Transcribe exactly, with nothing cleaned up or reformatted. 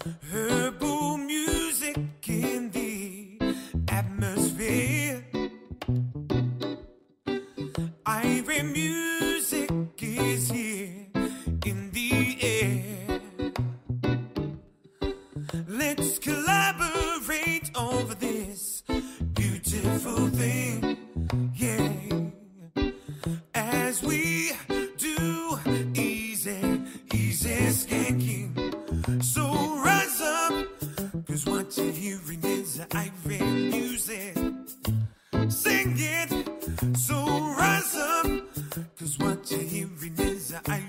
Herbal music in the atmosphere. Iron music is here in the air. Let's collaborate over this beautiful thing, yeah. As we do easy, easy skanking. So rise up, cause what you're hearing is iron music. Sing it, so rise up, cause what you're hearing is iron